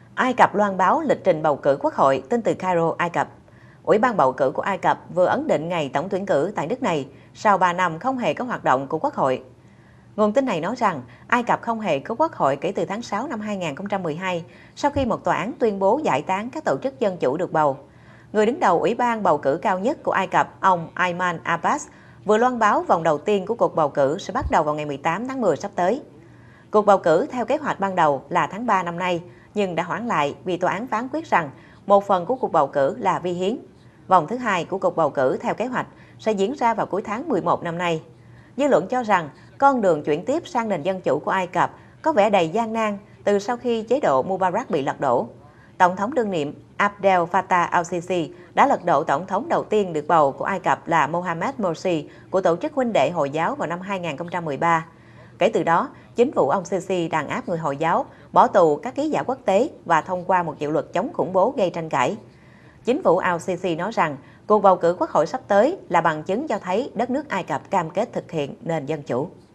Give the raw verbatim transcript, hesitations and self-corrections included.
Ai Cập loan báo lịch trình bầu cử quốc hội, tin từ Cairo, Ai Cập. Ủy ban bầu cử của Ai Cập vừa ấn định ngày tổng tuyển cử tại nước này sau ba năm không hề có hoạt động của quốc hội. Nguồn tin này nói rằng Ai Cập không hề có quốc hội kể từ tháng sáu năm hai nghìn không trăm mười hai sau khi một tòa án tuyên bố giải tán các tổ chức dân chủ được bầu. Người đứng đầu Ủy ban bầu cử cao nhất của Ai Cập, ông Ayman Abbas, vừa loan báo vòng đầu tiên của cuộc bầu cử sẽ bắt đầu vào ngày mười tám tháng mười sắp tới. Cuộc bầu cử theo kế hoạch ban đầu là tháng ba năm nay, nhưng đã hoãn lại vì tòa án phán quyết rằng một phần của cuộc bầu cử là vi hiến. Vòng thứ hai của cuộc bầu cử theo kế hoạch sẽ diễn ra vào cuối tháng mười một năm nay. Dư luận cho rằng con đường chuyển tiếp sang nền dân chủ của Ai Cập có vẻ đầy gian nan từ sau khi chế độ Mubarak bị lật đổ. Tổng thống đương nhiệm Abdel Fattah al-Sisi đã lật đổ tổng thống đầu tiên được bầu của Ai Cập là Mohamed Morsi của tổ chức huynh đệ Hồi giáo vào năm hai nghìn không trăm mười ba. Kể từ đó, chính phủ ông Sisi đàn áp người Hồi giáo, bỏ tù các ký giả quốc tế và thông qua một dự luật chống khủng bố gây tranh cãi. Chính phủ al-Sisi nói rằng cuộc bầu cử quốc hội sắp tới là bằng chứng cho thấy đất nước Ai Cập cam kết thực hiện nền dân chủ.